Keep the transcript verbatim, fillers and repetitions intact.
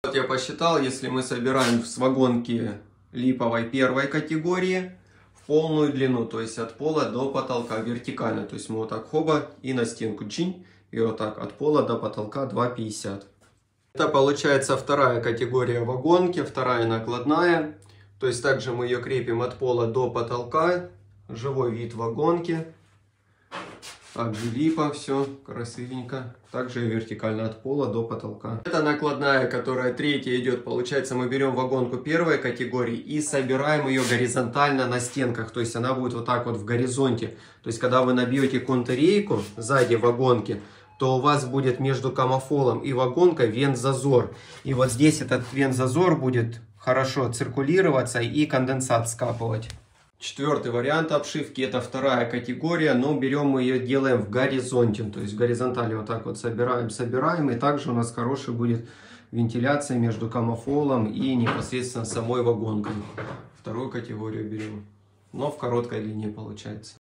Вот я посчитал, если мы собираем с вагонки липовой первой категории в полную длину, то есть от пола до потолка вертикально, то есть мы вот так хоба и на стенку чинь, и вот так от пола до потолка два пятьдесят. Это получается вторая категория вагонки, вторая накладная, то есть также мы ее крепим от пола до потолка, живой вид вагонки. Также липа, все красивенько. Также вертикально от пола до потолка. Это накладная, которая третья идет. Получается, мы берем вагонку первой категории и собираем ее горизонтально на стенках. То есть она будет вот так вот в горизонте. То есть когда вы набьете контррейку сзади вагонки, то у вас будет между комофолом и вагонкой вент-зазор. И вот здесь этот вент-зазор будет хорошо циркулироваться и конденсат скапывать. Четвертый вариант обшивки, это вторая категория, но берем мы ее, делаем в горизонте, то есть в горизонтали вот так вот собираем, собираем, и также у нас хорошая будет вентиляция между комофолом и непосредственно самой вагонкой. Вторую категорию берем, но в короткой линии получается.